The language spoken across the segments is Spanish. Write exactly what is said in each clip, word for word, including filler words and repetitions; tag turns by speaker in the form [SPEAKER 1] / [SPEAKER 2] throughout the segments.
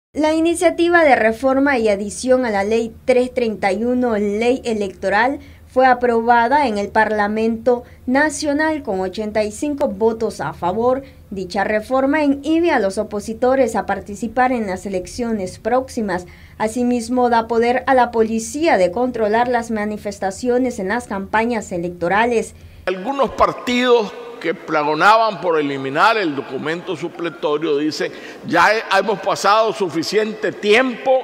[SPEAKER 1] La iniciativa de reforma y adición a la Ley trescientos treinta y uno, Ley Electoral, fue aprobada en el Parlamento Nacional con ochenta y cinco votos a favor. Dicha reforma inhibe a los opositores a participar en las elecciones próximas. Asimismo, da poder a la policía de controlar las manifestaciones en las campañas electorales.
[SPEAKER 2] Algunos partidos que pregonaban por eliminar el documento supletorio dicen: ya hemos pasado suficiente tiempo,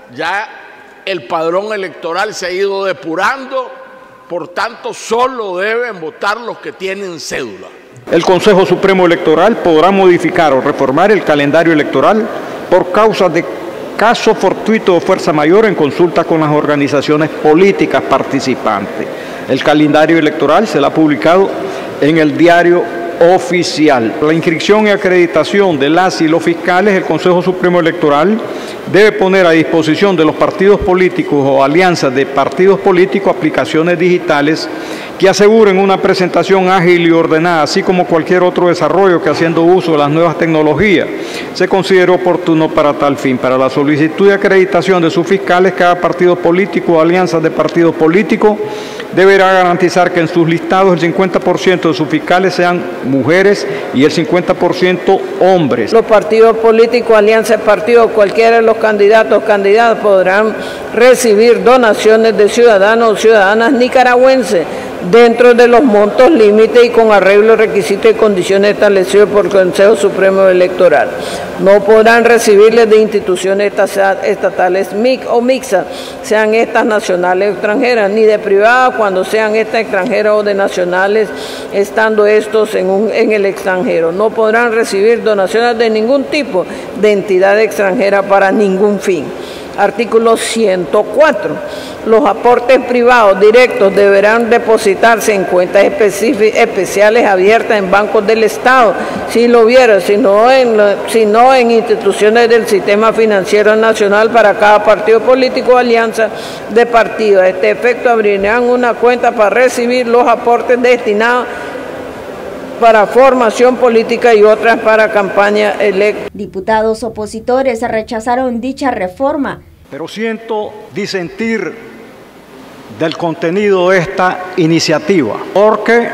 [SPEAKER 2] ya el padrón electoral se ha ido depurando, por tanto solo deben votar los que tienen cédula.
[SPEAKER 3] El Consejo Supremo Electoral podrá modificar o reformar el calendario electoral por causa de caso fortuito de fuerza mayor en consulta con las organizaciones políticas participantes. El calendario electoral será publicado en el diario oficial. La inscripción y acreditación de las y los fiscales, el Consejo Supremo Electoral debe poner a disposición de los partidos políticos o alianzas de partidos políticos aplicaciones digitales que aseguren una presentación ágil y ordenada, así como cualquier otro desarrollo que, haciendo uso de las nuevas tecnologías, se considere oportuno para tal fin. Para la solicitud de acreditación de sus fiscales, cada partido político o alianza de partidos políticos deberá garantizar que en sus listados el cincuenta por ciento de sus fiscales sean mujeres y el cincuenta por ciento hombres.
[SPEAKER 4] Los partidos políticos, alianzas de partidos, cualquiera de los candidatos o candidatas podrán recibir donaciones de ciudadanos o ciudadanas nicaragüenses dentro de los montos límites y con arreglo, requisitos y condiciones establecidos por el Consejo Supremo Electoral. No podrán recibirles de instituciones estatales o mixtas, sean estas nacionales o extranjeras, ni de privadas cuando sean estas extranjeras o de nacionales, estando estos en, un, en el extranjero. No podrán recibir donaciones de ningún tipo de entidad extranjera para ningún fin. Artículo ciento cuatro. Los aportes privados directos deberán depositarse en cuentas especiales abiertas en bancos del Estado, si lo hubiera, sino en, sino en instituciones del sistema financiero nacional para cada partido político o alianza de partidos. A este efecto abrirán una cuenta para recibir los aportes destinados para formación política y otras para campaña electoral.
[SPEAKER 1] Diputados opositores rechazaron dicha reforma.
[SPEAKER 3] Pero siento disentir del contenido de esta iniciativa, porque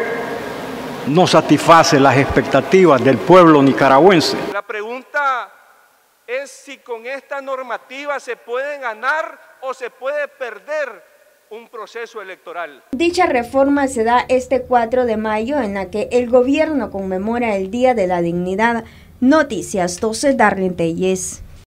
[SPEAKER 3] no satisface las expectativas del pueblo nicaragüense.
[SPEAKER 5] La pregunta es si con esta normativa se puede ganar o se puede perder un proceso electoral.
[SPEAKER 1] Dicha reforma se da este cuatro de mayo, en la que el gobierno conmemora el Día de la Dignidad. Noticias doce, Darlene Telles.